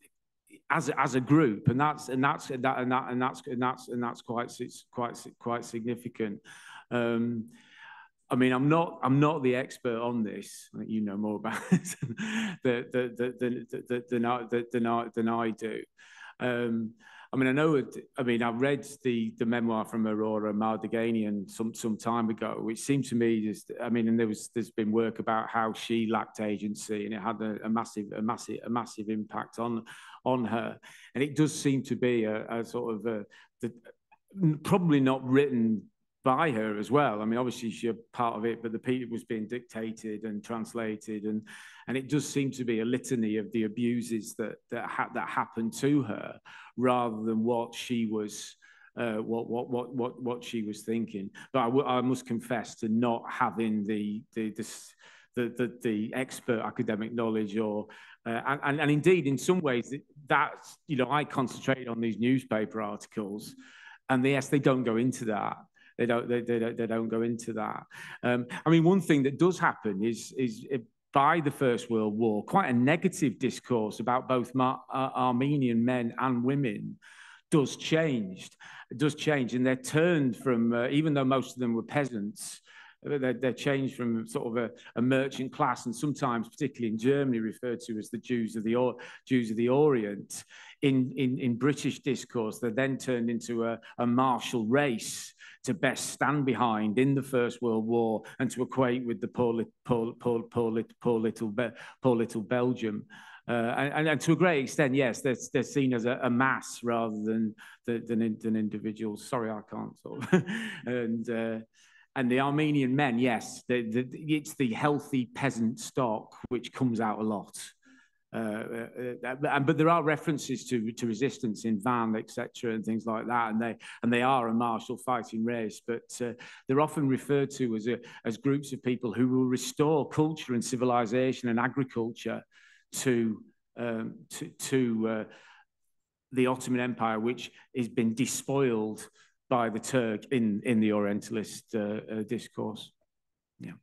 as, as a group, and that's, and that's, and that, and that, and that's, and that's, and that's quite, quite, quite significant. Um, I mean, I'm not, I'm not the expert on this. I think you know more about it than, than, than, than, than, than, than I do. Um, I mean, I know, it, I mean, I read the, the memoir from Aurora Mardiganian some, some time ago, which seemed to me just, I mean, and there was, there's been work about how she lacked agency and it had a, a massive, a massive, a massive impact on, on her. And it does seem to be a, a sort of a, the, probably not written by her as well. I mean, obviously she's a part of it, but the piece was being dictated and translated, and and it does seem to be a litany of the abuses that that ha that happened to her, rather than what she was, uh, what what what what what she was thinking. But I, w I must confess to not having the the this. The, the, the expert academic knowledge, or uh, and, and indeed in some ways that's, you know, I concentrate on these newspaper articles, and yes, they don't go into that. They don't, they, they, don't, they don't go into that. Um, I mean, one thing that does happen is, is by the First World War, quite a negative discourse about both Mar uh, Armenian men and women does change. It does change, and they're turned from, uh, even though most of them were peasants, they're, they're changed from sort of a, a merchant class, and sometimes, particularly in Germany, referred to as the Jews of the or Jews of the Orient. In, in, in British discourse, they're then turned into a, a martial race to best stand behind in the First World War, and to equate with the poor, poor, poor, poor, poor, little, poor little Belgium. Uh, and, and to a great extent, yes, they're, they're seen as a, a mass rather than, than, than individuals. Sorry, I can't sort of. and, uh, and the Armenian men, yes, the, the, it's the healthy peasant stock which comes out a lot. Uh, uh, but there are references to to resistance in Van, et cetera, and things like that, and they and they are a martial fighting race. But uh, they're often referred to as a, as groups of people who will restore culture and civilization and agriculture to um, to, to uh, the Ottoman Empire, which has been despoiled by the Turk in in the Orientalist uh, uh, discourse. Yeah.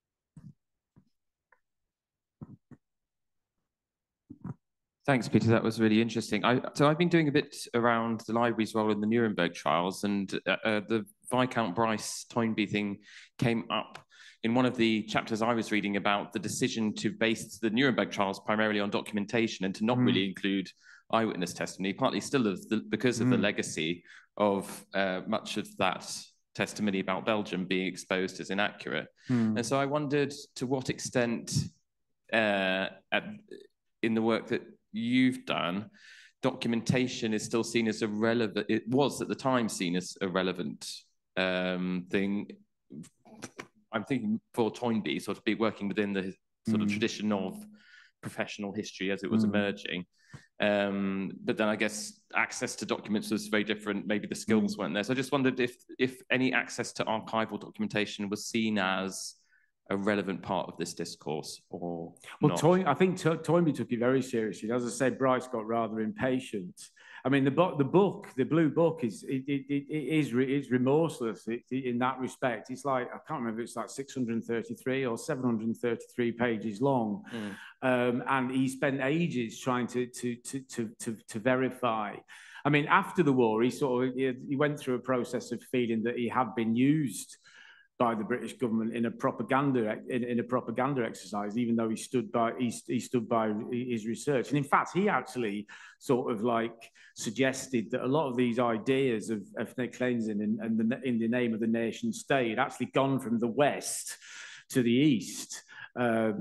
Thanks, Peter. That was really interesting. I, so I've been doing a bit around the library's role in the Nuremberg trials, and uh, uh, the Viscount Bryce Toynbee thing came up in one of the chapters I was reading about the decision to base the Nuremberg trials primarily on documentation and to not mm. really include eyewitness testimony, partly still of the, because of mm. the legacy of uh, much of that testimony about Belgium being exposed as inaccurate. Mm. And so I wondered to what extent uh, at, in the work that you've done, documentation is still seen as a relevant, it was at the time seen as a relevant um, thing. I'm thinking for Toynbee, sort of be working within the sort mm. of tradition of professional history as it was mm. emerging. Um, but then I guess access to documents was very different. Maybe the skills mm. weren't there. So I just wondered if if any access to archival documentation was seen as a relevant part of this discourse or well, not. Toy, I think Toynbee took it very seriously. As I said, Bryce got rather impatient. I mean, the book, the book, the blue book is it, it, it, it is it's remorseless it, it, in that respect. It's like I can't remember. It's like six hundred thirty-three or seven hundred thirty-three pages long, mm. um, and he spent ages trying to to to to to, to verify. I mean, after the war, he sort of he, he went through a process of feeling that he had been used by the British government in a propaganda in, in a propaganda exercise, even though he stood by he, he stood by his research. And in fact, he actually sort of like suggested that a lot of these ideas of ethnic cleansing and, and the, in the name of the nation state had actually gone from the West to the East. Uh,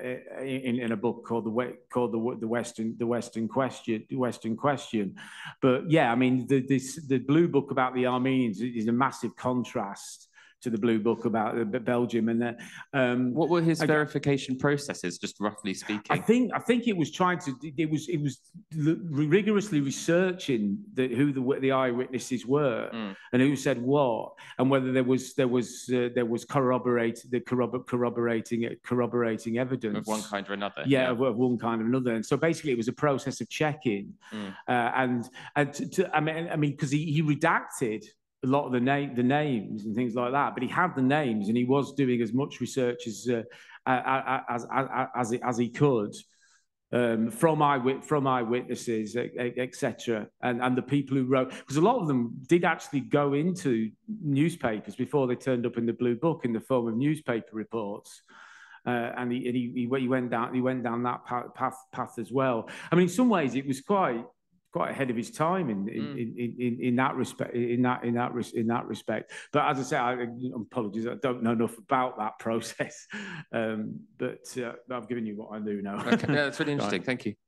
in, in a book called the called the the Western the Western Question the Western Question, but yeah, I mean the this the blue book about the Armenians is a massive contrast to the blue book about Belgium. And that, um, what were his I, verification processes, just roughly speaking? I think I think it was trying to it was it was rigorously researching the, who the the eyewitnesses were mm. and who said what, and whether there was there was uh, there was corroborate the corrobor, corroborating corroborating evidence of one kind or another. Yeah, yeah. Of, of one kind or another. And so basically, it was a process of checking, mm. uh, and and to, to, I mean I mean because he, he redacted a lot of the name, the names and things like that, but he had the names and he was doing as much research as uh, as, as as as he could um, from eyewit from eyewitnesses, et cetera, and and the people who wrote, because a lot of them did actually go into newspapers before they turned up in the blue book in the form of newspaper reports. Uh, and he, he he went down he went down that path path as well. I mean, in some ways, it was quite. quite ahead of his time in in, mm. in, in in that respect in that in that in that respect. But as I say, I, apologies, I don't know enough about that process. Um, but uh, I've given you what I do know. Okay, yeah, that's really interesting. Right. Thank you.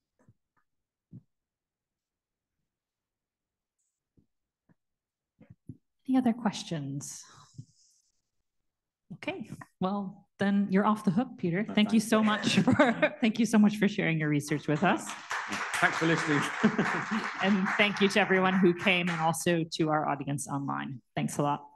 Any other questions? Okay, well then you're off the hook, Peter. Oh, thank you so much for thank you so much for sharing your research with us. Thanks for listening. And thank you to everyone who came and also to our audience online. Thanks a lot.